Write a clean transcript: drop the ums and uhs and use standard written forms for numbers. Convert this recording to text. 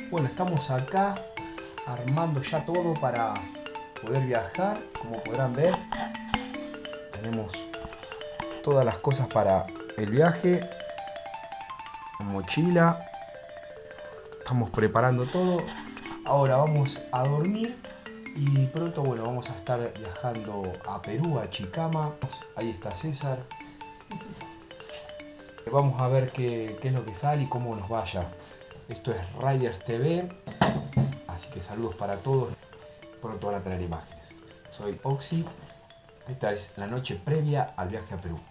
Bueno, estamos acá armando ya todo para poder viajar. Como podrán ver, tenemos todas las cosas para el viaje, mochila, estamos preparando todo. Ahora vamos a dormir y pronto, bueno, vamos a estar viajando a Perú, a Chicama. Ahí está César. Vamos a ver qué es lo que sale y cómo nos vaya. Esto es Riders TV, así que saludos para todos. Pronto van a tener imágenes. Soy Oxy. Esta es la noche previa al viaje a Perú.